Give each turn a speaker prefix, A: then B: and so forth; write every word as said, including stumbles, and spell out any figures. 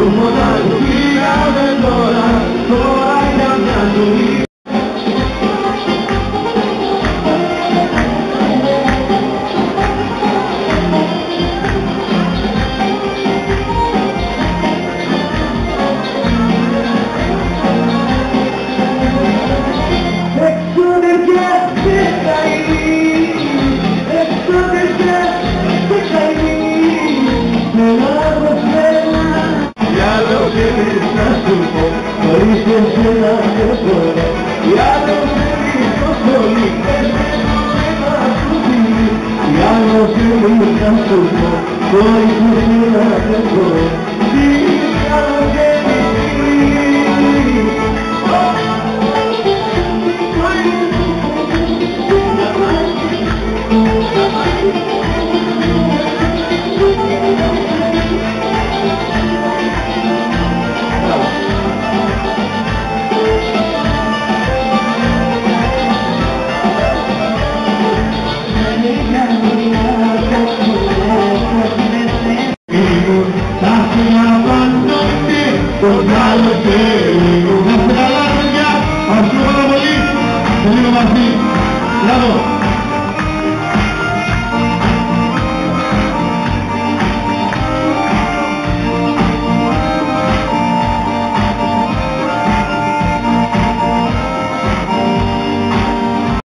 A: φωνάζω, φύγαμε τώρα, τώρα για μια ζωή. Χωρίς εσένα δεν μπορώ, κι άλλος θέλεις το σχολή, εσένα σου φίλει, κι άλλος θέλεις να σου πω, χωρίς εσένα δεν μπορώ, τι άλλο